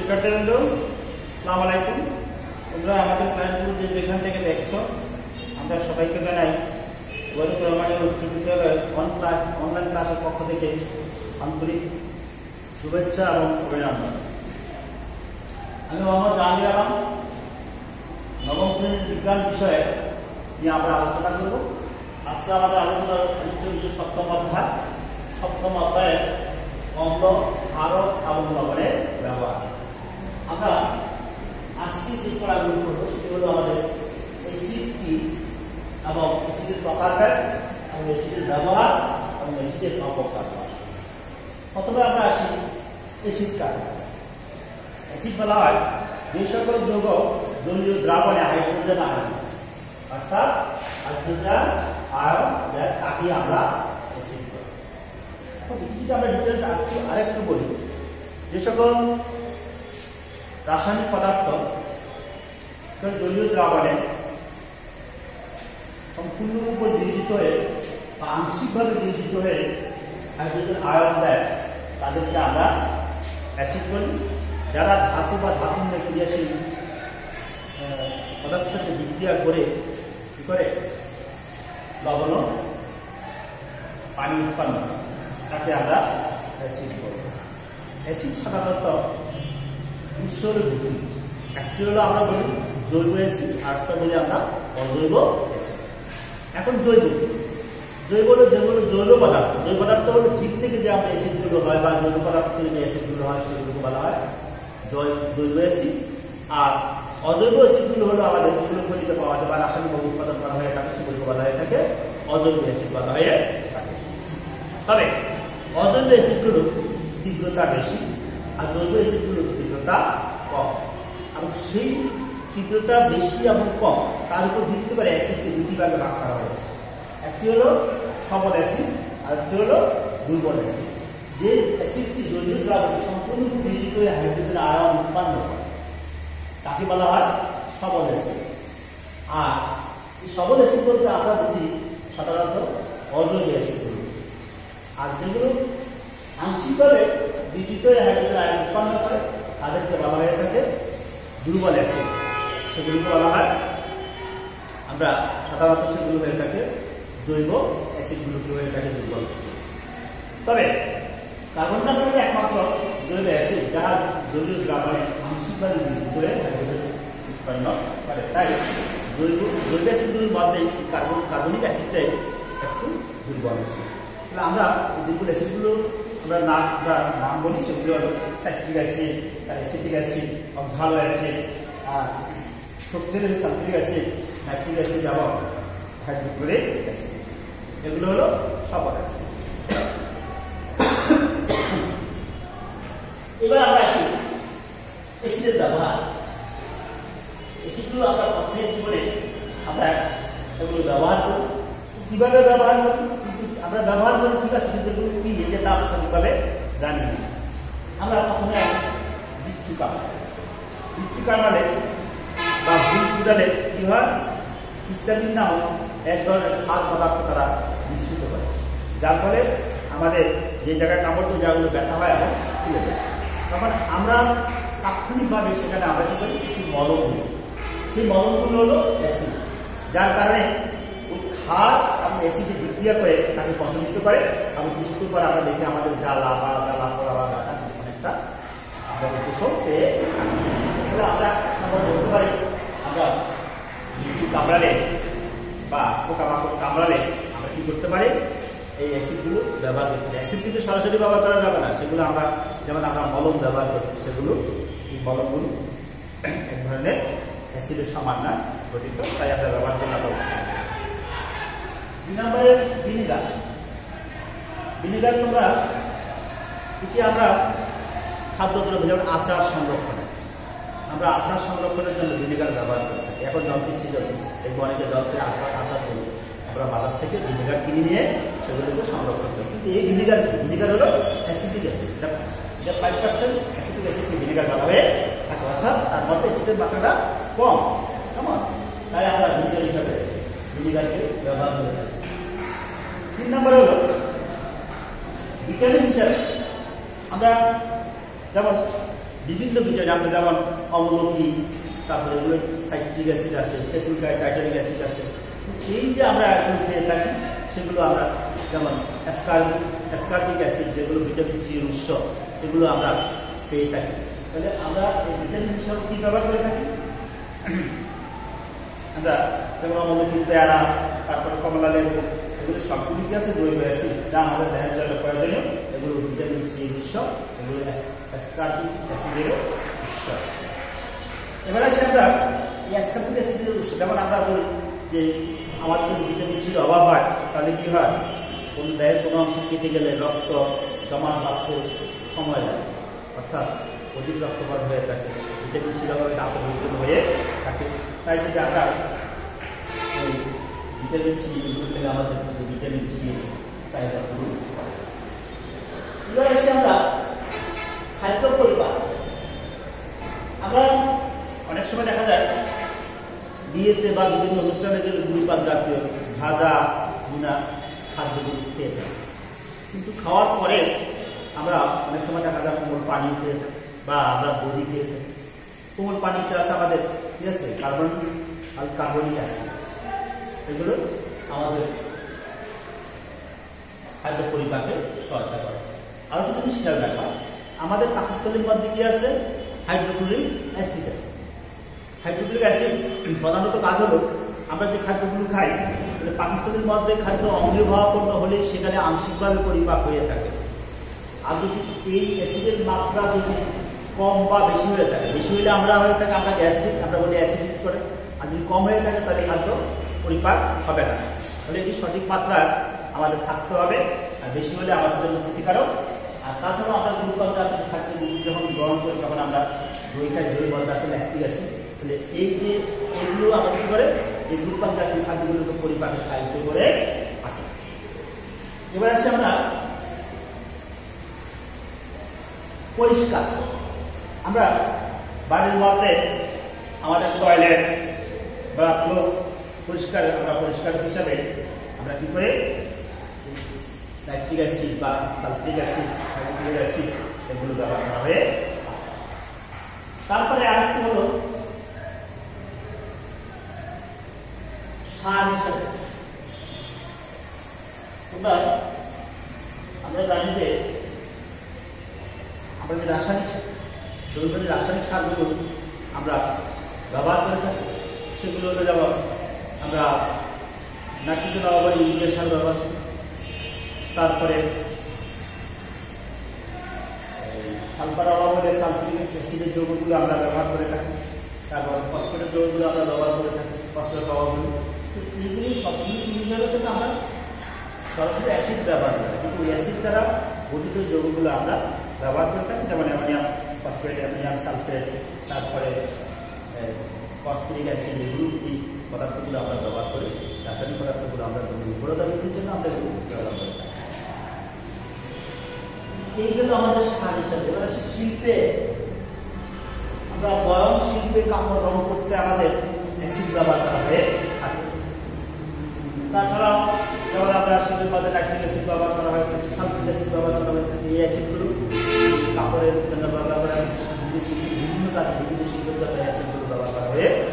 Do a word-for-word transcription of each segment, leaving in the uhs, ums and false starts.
শিক্ষার্থীবৃন্দ, আসসালামু আলাইকুম। তোমরা আমাদের ক্লাসগুলো যে যেখান থেকে দেখছো, আমরা সবাইকে জানাই ওয়াহিদুর রহমানের উচ্চ বিদ্যালয়ের অনলাইন ক্লাসের পক্ষ থেকে আন্তরিক শুভেচ্ছা এবং অভিনন্দন। আমি মোহাম্মদ জাহাঙ্গীর আলম, নবম শ্রেণীর বিজ্ঞান বিষয়ে নিয়ে আমরা আলোচনা করব। আজকে আমাদের আলোচনার বিষয় সপ্তম অধ্যায় সপ্তম অধ্যায়ের অম্ল, ক্ষারক এবং লবণের ব্যবহার। আমরা আজকে যে পড়াগুলো করবো সেটি হলো আমাদের অ্যাসিড কি এবং অ্যাসিডের প্রকারভেদ এবং অ্যাসিডের ব্যবহার এবং অ্যাসিডের অপকার। প্রথমে আমরা আসি অ্যাসিড কাকে। অ্যাসিড বলা হয় যে সকল যৌগ জলীয় দ্রাবণে হাইড্রোজেন আয়ন, অর্থাৎ হাইড্রোজেন আয়ন তাকে আমরা অ্যাসিড বলি। এখন যদি আমরা ডিটেলস আরেকটু বলি, যে সকল রাসায়নিক পদার্থ জলীয় দ্রাবণে সম্পূর্ণরূপে বিয়োজিত হয়ে বা আংশিকভাবে বিয়োজিত হয়ে হাইড্রোজেন আয়ন দেয়, তাদেরকে আমরা অ্যাসিড বলি। যারা ধাতু বা ধাতু নিয়ে ক্রিয়াশীল পদার্থের সাথে বিক্রিয়া করে কি করে লবণ পানি উৎপন্ন, তাকে আমরা অ্যাসিড বলি। অ্যাসিড সাধারণত উৎস হল দুটি, একটি হলো আমরা বলি জৈব অ্যাসিড, আরেকটা বলি আমরা অজৈব অ্যাসিড। এখন জৈব জৈব হলো যেগুলো জৈব পদার্থ, জৈব পদার্থ হলো জীব থেকে যে আমরা অ্যাসিডগুলো হয় বা জৈব পদার্থ থেকে যে অ্যাসিডগুলো হয় সেগুলোকে বলা হয় জৈব অ্যাসিড। আর অজৈব অ্যাসিডগুলো হলো আমাদের যেগুলো খনিতে পাওয়া যায় বা রাসায়নিক উৎপাদন করা হয়ে থাকে সেগুলোকে বলা হয়ে থাকে অজৈব অ্যাসিড বলা হয়ে থাকে। তবে অজৈব অ্যাসিডগুলো তীব্রতা বেশি আর জৈব অ্যাসিডগুলোর তীব্রতা কম, এবং সেই তীব্রতা বেশি এবং কম তার উপর ভিত্তি করে অ্যাসিডকে দুটি ভাগে ভাগ করা হয়েছে। একটি হলো সবল অ্যাসিড আর একটি হলো দুর্বল অ্যাসিড। যে অ্যাসিডটি জলীয় দ্রাবণে সম্পূর্ণ বিয়োজিত হয়ে হাইড্রোজেন আয়ন উৎপন্ন করে তাকে বলা হয় সবল অ্যাসিড। আর এই সবল অ্যাসিড বলতে আমরা বুঝি সাধারণত অজৈব অ্যাসিডগুলো। আর যেগুলো আংশিকভাবে বিয়োজিত হয়ে হাইড্রোজেন আয়ন উৎপন্ন করে তাদেরকে বলা হয়ে থাকে দুর্বল অ্যাসিড। সেগুলিকে বলা হয় আমরা সাধারণত সেগুলো হয়ে থাকে জৈব অ্যাসিডগুলোকে হয়ে থাকে দুর্বল। তবে কার্বন ডাই অক্সাইড একমাত্র জৈব অ্যাসিড যারা জলীয় দ্রাবণে আংশিকভাবে বিয়োজিত হয়ে হাইড্রোজেন উৎপন্ন করে। তাই জৈব জৈব অ্যাসিডগুলির মধ্যে কার্বন কার্বনিক অ্যাসিডটাই একটু দুর্বল অ্যাসিড। তাহলে আমরা দুর্বল অ্যাসিডগুলো আমরা নাম আমরা নাম বলি, সেগুলো হলো citric acid, acetic acid, oxalic acid, আর শক্তিশালী সালফিউরিক অ্যাসিড, নাইট্রিক অ্যাসিড এবং হাইড্রোক্লোরিক অ্যাসিড। এগুলো হলো সবল অ্যাসিড। এবার আমরা আসি অ্যাসিডের ব্যবহার। অ্যাসিডগুলো আমরা প্রত্যেক জীবনে আমরা এগুলো ব্যবহার করি। কিভাবে ব্যবহার করি? কিন্তু আমরা ব্যবহার করি ঠিক আছে, কিন্তু এগুলো কি এটা আমরা সঠিকভাবে জানি না। আমরা প্রথমে আসি বিচ্ছু কামালে। বিচ্ছু কামালে বা ভুল কুড়ালে কি হয়, হিস্টামিন নামক এক ধরনের ক্ষার পদার্থ তারা মিশ্রিত করে, যার ফলে আমাদের যে জায়গায় কামড় দিয়ে জায়গাগুলো ব্যথা হয় এবং খুলে যায়। তখন আমরা তাৎক্ষণিকভাবে সেখানে আমরা কি করি, কিছু মলম দিই। সেই মলমগুলো হলো অ্যাসিড, যার কারণে ওই ক্ষার এবং অ্যাসিডে বিক্রিয়া করে তাকে প্রশমিত করে এবং কিছুক্ষণ পর আমরা দেখি আমাদের জ্বালা বা জ্বালা পোড়া বা ব্যথা অনেকটা আমরা উপশম পেয়ে থাকি। তাহলে আমরা আমরা বলতে পারি আমরা বিচ্ছু কামড়ালে বা পোকামাকড় কামড়ালে আমরা কি করতে পারি, এই অ্যাসিডগুলো ব্যবহার করতে পারি। অ্যাসিড কিন্তু সরাসরি ব্যবহার করা যাবে না, সেগুলো আমরা যেমন আমরা মলম ব্যবহার করি, সেগুলো এই মলমগুলো এক ধরনের অ্যাসিডের সমান না গঠিত, তাই আমরা ব্যবহার করতে পারি। দুই নম্বরে ভিনেগার। ভিনেগার তোমরা এটি আমরা খাদ্যদ্রব্য যেমন আচার সংরক্ষণে, আমরা আচার সংরক্ষণের জন্য ভিনেগার ব্যবহার করে থাকি। এখন যন্ত্র ছিল এরকম অনেকে যন্ত্রে আচার আচার করি, আমরা বাজার থেকে ভিনেগার কিনে নিয়ে সেগুলোকে সংরক্ষণ করি। কিন্তু এই ভিনেগার ভিনেগার হলো অ্যাসিটিক অ্যাসিড, এটা এটা ফাইভ পার্সেন্ট অ্যাসিটিক অ্যাসিডকে ভিনেগার বলা হয়ে থাকে, অর্থাৎ তার মধ্যে অ্যাসিডের মাত্রাটা কম। কেমন? তাই আমরা ভিনেগার হিসাবে ভিনেগারকে ব্যবহার করে থাকি। তিন নম্বর হলো ভিটামিন হিসাবে আমরা যেমন বিভিন্ন ভিটামিন আমরা যেমন অম্লকি, তারপরে এগুলো সাইট্রিক অ্যাসিড আছে, টাইটারিক অ্যাসিড আছে। এই যে আমরা এগুলো খেয়ে থাকি সেগুলো আমরা যেমন অ্যাসকার্বিক অ্যাসিড, যেগুলো ভিটামিন সি এর উৎস, এগুলো আমরা পেয়ে থাকি। তাহলে আমরা এই ভিটামিন হিসাবে কি ব্যবহার করে থাকি? আমরা যেমন অম্লকি, পেয়ারা, তারপরে কমলা লেবু, এগুলো সবগুলি কি আছে জৈব অ্যাসিড, যা আমাদের দেহের জন্য প্রয়োজনীয়। এগুলো ভিটামিন সি এর উৎস, এগুলো অ্যাসকার্বিক অ্যাসিডের উৎস। এবার আসি আমরা এই অ্যাসকার্বিক অ্যাসিডের উৎস, যেমন আমরা বলি যে আমাদের যদি ভিটামিন সির অভাব হয় তাহলে কি হয়, কোন দেহের কোনো অংশ কেটে গেলে রক্ত জমা রাখতে সময় লাগে, অর্থাৎ অধিক রক্তপাত হয়ে থাকে, ভিটামিন সির অভাবে রক্তপাত হয়ে থাকে। তাই যদি আমরা এই ভিটামিন সি এগুলো থেকে আমাদের ভিটামিন সি চাহিদা পূরণ। এবার এসে আমরা খাদ্য পরিবার, আমরা অনেক সময় দেখা যায় বিয়েতে বা বিভিন্ন অনুষ্ঠানে গেলে গুড়িপাত জাতীয় ভাজা ভুনা খাদ্যগুলো খেয়ে থাকি, কিন্তু খাওয়ার পরে আমরা অনেক সময় দেখা যায় কোমল পানি খেয়ে থাকি বা আমরা দই খেয়ে থাকি। কোমল পানিতে আছে আমাদের কি আছে, কার্বন আর কার্বনিক অ্যাসিড, এগুলো আমাদের খাদ্য পরিপাকে সহায়তা করে। আরো কিছু জিনিস খেয়াল রাখা, আমাদের পাকস্থলীর মধ্যে কি আছে, হাইড্রোক্লোরিক অ্যাসিড আছে। হাইড্রোক্লোরিক অ্যাসিড প্রধানত কাজ হলো আমরা যে খাদ্যগুলো খাই, পাকস্থলীর মধ্যে খাদ্য অম্লীয় ভাবাপন্ন হলে সেখানে আংশিকভাবে পরিপাক হয়ে থাকে। আর যদি এই অ্যাসিডের মাত্রা যদি কম বা বেশি হয়ে থাকে, বেশি হলে আমরা হয়ে থাকে আমরা গ্যাস্ট্রিক, আমরা বলি অ্যাসিডিক করে। আর যদি কম হয়ে থাকে তাহলে খাদ্য পরিপাক হবে না। তাহলে এটি সঠিক মাত্রা আমাদের থাকতে হবে, আর বেশি হলে আমাদের জন্য ক্ষতিকারক। আর তাছাড়াও আমরা গ্লুকোজ জাতীয় খাদ্য যখন গ্রহণ করি তখন আমরা দই খাই, দই মধ্যে আছে ল্যাকটিক অ্যাসিড। তাহলে এই যে এগুলো আমাদের কি করে, এই গ্লুকোজ জাতীয় খাদ্যগুলোকে পরিপাকে সাহায্য করে থাকে। এবার আসি আমরা পরিষ্কার, আমরা বাড়ির মধ্যে আমাদের টয়লেট বা পরিষ্কার, আমরা পরিষ্কার হিসাবে আমরা কি করে ল্যাকটিক অ্যাসিড বা সালফিক অ্যাসিড, হাইড্রোক্লোরিক অ্যাসিড এগুলো ব্যবহার করা হয়ে। তারপরে আরেকটি হলো সার হিসাবে। তোমরা আমরা জানি যে আমরা যে রাসায়নিক জৈব যে রাসায়নিক সারগুলো আমরা ব্যবহার করে থাকি সেগুলো হলো যেমন আমরা নাইট্রোজেন অভাবে ইউরিয়া সার ব্যবহার করি, তারপরে সালফার অভাব হলে সালফিউরিক অ্যাসিডের যৌগগুলো আমরা ব্যবহার করে থাকি, তারপর ফসফেটের যৌগগুলো আমরা ব্যবহার করে থাকি, ফসফরাস অভাবগুলো। তো এইগুলি সবগুলি হিসাবে কিন্তু আমরা সরাসরি অ্যাসিড ব্যবহার করি, কিন্তু অ্যাসিড দ্বারা গঠিত যৌগগুলো আমরা ব্যবহার করে থাকি, যেমন অ্যামোনিয়াম ফসফেট, অ্যামোনিয়াম সালফেট, তারপরে ফসফরিক অ্যাসিড, এগুলো এই পদার্থগুলো আমরা ব্যবহার করি। রাসায়নিক পদার্থগুলো আমরা উর্বরতা বৃদ্ধির জন্য আমরা এগুলো ব্যবহার করে থাকি। এইগুলো আমাদের সার হিসাবে। এবার আসি শিল্পে, আমরা বয়ন শিল্পে কাপড় রং করতে আমাদের অ্যাসিড ব্যবহার করা হয়ে থাকে। তাছাড়াও যেমন আমরা শিল্পের মধ্যে ল্যাকটিক অ্যাসিড ব্যবহার করা হয়, সালফিক অ্যাসিড ব্যবহার করা হয়ে থাকে। এই অ্যাসিডগুলো কাপড়ের জন্য ব্যবহার করা হয়, বিভিন্ন কাজে বিভিন্ন শিল্পের জন্য অ্যাসিডগুলো ব্যবহার করা হয়ে থাকে।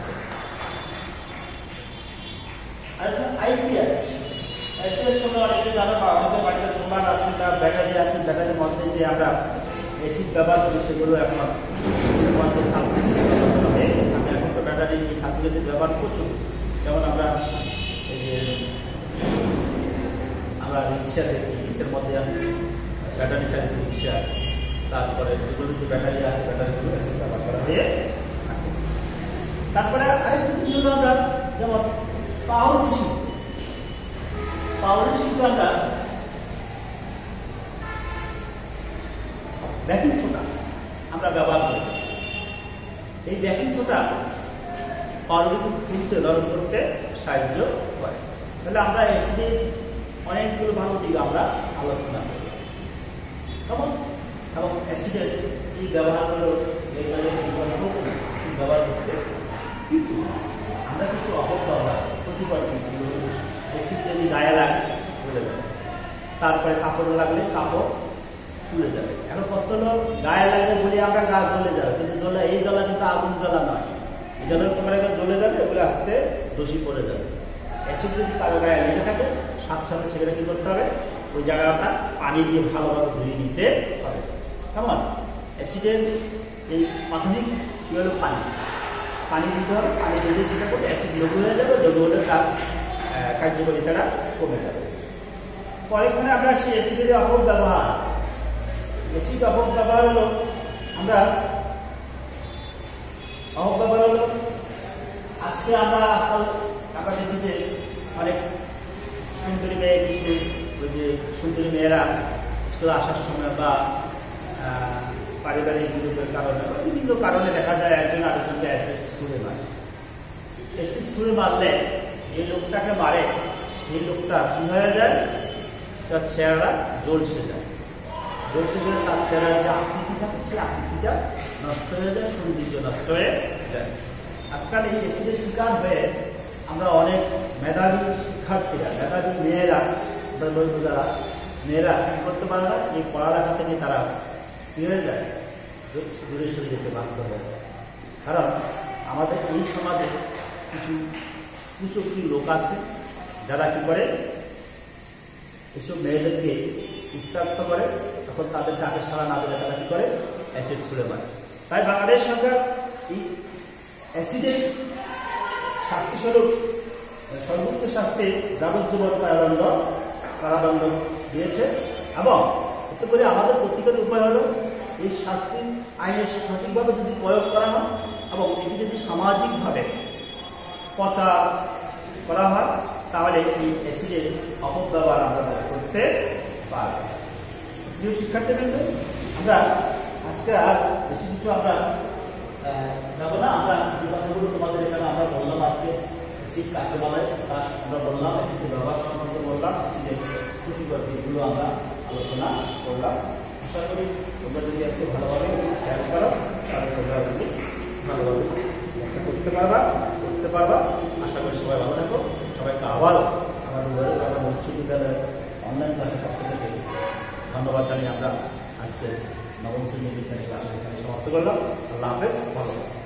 আর আইপিএস, আইপিএস তোমরা অনেকে জানো বা অনেকের বাড়িতে সোলার আছে বা ব্যাটারি আছে, ব্যাটারির মধ্যে যে আমরা অ্যাসিড ব্যবহার করি সেগুলো এখন সালফিক অ্যাসিড হবে। আমি এখন তো ব্যাটারি সালফিক অ্যাসিড ব্যবহার করছি, যেমন আমরা এই যে আমরা রিক্সা দেখি, রিক্সার মধ্যে আমি ব্যাটারি চালিত রিক্সা, তারপরে যেগুলো যে ব্যাটারি আছে ব্যাটারিগুলো অ্যাসিড ব্যবহার করা হয়ে থাকে। তারপরে আরেকটু কিছু হলো আমরা যেমন পাউরুটি শিল্প, পাউরুটি শিল্প আমরা বেকিং সোডা আমরা ব্যবহার করি। এই বেকিং সোডা পাউরুটি ফুলতে নরম করতে সাহায্য করে। তাহলে আমরা অ্যাসিডের অনেকগুলো ভালো দিক আমরা আলোচনা করি। কেমন এবং অ্যাসিডের এই ব্যবহারগুলো অ্যাসিড ব্যবহার করতে, কিন্তু আমরা কিছু অপব্যবহার ক্ষতিকর দিকগুলো, অ্যাসিড যদি গায়ে লাগে বলে দেবে, তারপরে কাপড় লাগলে কাপড় পুড়ে যাবে। এখন প্রশ্ন হলো গায়ে লাগলে বলি আমরা গা জ্বলে যাবে, কিন্তু জ্বলা এই জ্বলা কিন্তু আগুন জ্বলা নয়, এই জ্বলা তোমার এখানে জ্বলে যাবে, এগুলো আস্তে দোষী পড়ে যাবে। অ্যাসিড যদি কারো গায়ে লেগে থাকে সাথে সাথে সেখানে কি করতে হবে, ওই জায়গাটা পানি দিয়ে ভালোভাবে ধুয়ে নিতে হবে। কেমন? অ্যাসিডের এই প্রাথমিক কি হলো পানি, পানি দিতে হবে, পানি দিলে সেটা করে অ্যাসিড লঘু হয়ে যাবে, লঘু হলে তার কার্যকারিতাটা কমে যাবে। পরেক্ষণে আমরা সেই অ্যাসিডের অপব্যবহার, অ্যাসিড অপব্যবহার হলো আমরা অপব্যবহার হলো আজকে আমরা আজকাল আমরা দেখি যে অনেক সুন্দরী মেয়ে, কিছু ওই যে সুন্দরী মেয়েরা স্কুলে আসার সময় বা পারিবারিক বিরোধের কারণে বা বিভিন্ন কারণে দেখা যায় একজন আরেকজনকে অ্যাসিড ছুঁড়ে মারে। অ্যাসিড ছুঁড়ে মারলে এই লোকটাকে মারে, সেই লোকটা কি হয়ে যায়, তার চেহারা জ্বলসে যায়, জ্বলসে গেলে তার চেহারার যে আকৃতি থাকে সেই আকৃতিটা নষ্ট হয়ে যায়, সৌন্দর্য নষ্ট হয়ে যায়। আজকাল এই অ্যাসিডের শিকার হয়ে আমরা অনেক মেধাবী শিক্ষার্থীরা, মেধাবী মেয়েরা, যারা মেয়েরা কি করতে পারে না, এই পড়ালেখা থেকে তারা কি হয়ে যায়, দূরে সরে যেতে বাধ্য হয়ে যায়। কারণ আমাদের এই সমাজে কিছু কুচক্রী লোক আছে যারা কি করে, এসব মেয়েদেরকে উত্ত্যক্ত করে, তখন তাদের কাকে সারা না দিলে তারা কি করে, অ্যাসিড ছুঁড়ে মারে। তাই বাংলাদেশ সরকার এই অ্যাসিডের শাস্তি স্বরূপ সর্বোচ্চ শাস্তি যাবজ্জীবন কারাদণ্ড কারাদণ্ড দিয়েছে। এবং এতে করে আমাদের প্রতিকারের উপায় হলো এই শাস্তি আইনের সঠিকভাবে যদি প্রয়োগ করা হয় এবং এটি যদি সামাজিকভাবে প্রচার করা হয়, তাহলে এই অ্যাসিডের অপব্যবহার আমরা করতে পারব। প্রিয় শিক্ষার্থীবৃন্দ, আমরা আজকে আর বেশি কিছু আমরা যাবো না। আমরা যে কথাগুলো তোমাদের এখানে আমরা বললাম, আজকে অ্যাসিড কাকে বলে তা আমরা বললাম, অ্যাসিডের ব্যবহার সম্পর্কে বললাম, অ্যাসিডের ক্ষতিকর দিকগুলো আমরা আলোচনা করলাম। আশা করি তোমরা যদি একটু ভালোভাবে খেয়াল করো তাহলে তোমরা যদি ভালোভাবে ব্যাখ্যা করতে পারবা করতে পারবা আশা করি সবাই ভালো থাকো। সবাইকে আবার আমার আমার উচ্চ বিদ্যালয়ের অনলাইন ক্লাসের পক্ষ থেকে ধন্যবাদ জানিয়ে আমরা আজকে নবম শ্রেণীর বিজ্ঞানের ক্লাস এখানে সমাপ্ত করলাম। আল্লাহ হাফেজ, ভালো থাকো।